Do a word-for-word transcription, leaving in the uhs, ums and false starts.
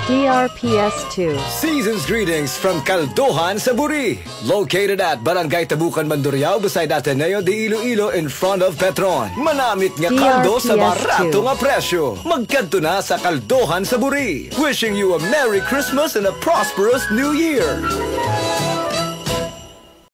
D R P S two. Season's greetings from Caldohan Sa Buri, located at Barangay Tabukan, Mandurriao, beside Ateneo de Iloilo in front of Petron. Manamit nga kaldo sa barato nga presyo. Magkanto na sa Caldohan Sa Buri. Wishing you a Merry Christmas and a prosperous New Year.